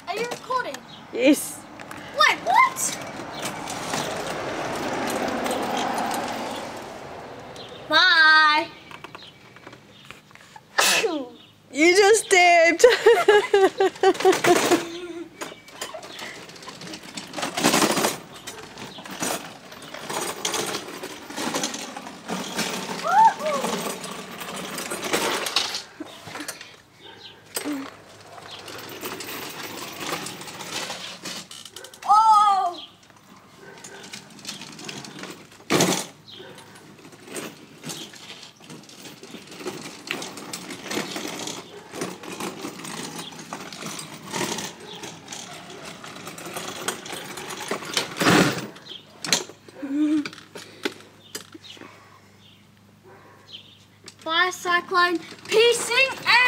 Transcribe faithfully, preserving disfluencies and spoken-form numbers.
Are you recording? Yes. Wait, what? Bye. You just did. Oh! Bye, Cyclone. Peacing out.